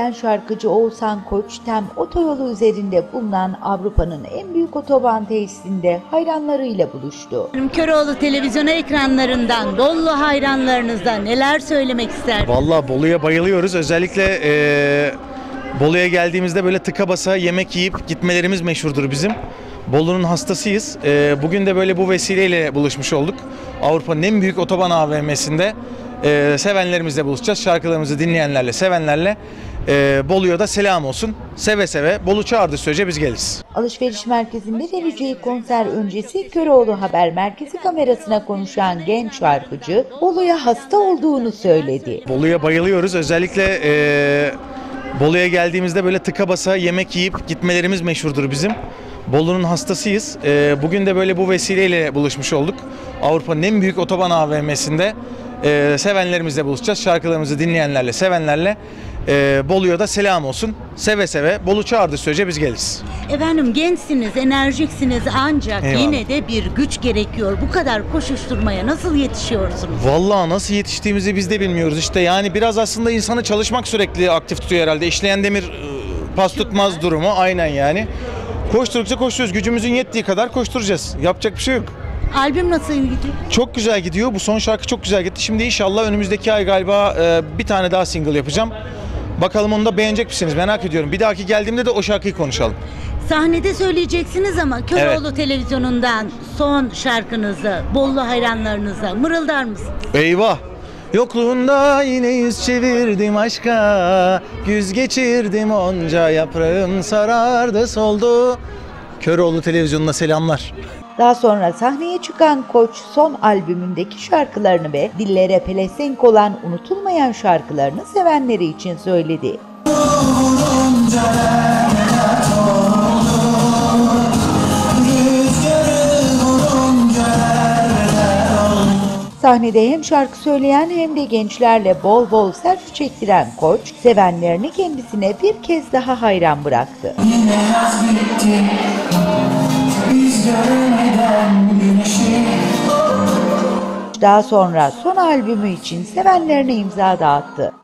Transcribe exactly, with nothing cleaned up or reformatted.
söyleyen şarkıcı Oğuzhan Koç, Tem otoyolu üzerinde bulunan Avrupa'nın en büyük otoban tesisinde hayranlarıyla buluştu. Köroğlu televizyon ekranlarından Bolu hayranlarınızda neler söylemek ister? Vallahi Bolu'ya bayılıyoruz. Özellikle e, Bolu'ya geldiğimizde böyle tıka basa yemek yiyip gitmelerimiz meşhurdur bizim. Bolu'nun hastasıyız. E, bugün de böyle bu vesileyle buluşmuş olduk. Avrupa'nın en büyük otoban A V M'sinde e, sevenlerimizle buluşacağız. Şarkılarımızı dinleyenlerle, sevenlerle. E, Bolu'ya da selam olsun. Seve seve Bolu çağırdığı sürece biz geliriz. Alışveriş merkezinde vereceği konser öncesi Köroğlu Haber Merkezi kamerasına konuşan genç şarkıcı Bolu'ya hasta olduğunu söyledi. Bolu'ya bayılıyoruz. Özellikle e, Bolu'ya geldiğimizde böyle tıka basa yemek yiyip gitmelerimiz meşhurdur bizim. Bolu'nun hastasıyız. E, bugün de böyle bu vesileyle buluşmuş olduk. Avrupa'nın en büyük otoban A V M'sinde e, sevenlerimizle buluşacağız. Şarkılarımızı dinleyenlerle, sevenlerle. E, Bolu'ya da selam olsun. Seve seve Bolu çağırdığı sürece biz geliriz. Efendim gençsiniz, enerjiksiniz ancak Eyvallah. yine de bir güç gerekiyor. Bu kadar koşuşturmaya nasıl yetişiyorsunuz? Vallahi nasıl yetiştiğimizi biz de bilmiyoruz işte. Yani biraz aslında insanı çalışmak sürekli aktif tutuyor herhalde. İşleyen demir e, pas tutmaz durumu. Aynen yani. Koşturdukça koşuyoruz. Gücümüzün yettiği kadar koşturacağız. Yapacak bir şey yok. Albüm nasıl gidiyor? Çok güzel gidiyor. Bu son şarkı çok güzel gitti. Şimdi inşallah önümüzdeki ay galiba e, bir tane daha single yapacağım. Bakalım onu da beğenecek misiniz? Merak ediyorum. Bir dahaki geldiğimde de o şarkıyı konuşalım. Sahnede söyleyeceksiniz ama Köroğlu Evet. televizyonundan son şarkınızı Bolu hayranlarınıza mırıldar mısınız? Eyvah! Yokluğunda yine yüz çevirdim aşka, güz geçirdim onca yaprağım sarardı soldu. Köroğlu televizyonuna selamlar. Daha sonra sahneye çıkan Koç son albümündeki şarkılarını ve dillere pelesenk olan unutulmayan şarkılarını sevenleri için söyledi. Sahnede hem şarkı söyleyen hem de gençlerle bol bol selfie çektiren Koç, sevenlerini kendisine bir kez daha hayran bıraktı. Yine yaz bitti, biz görmeden güneşi. Daha sonra son albümü için sevenlerine imza dağıttı.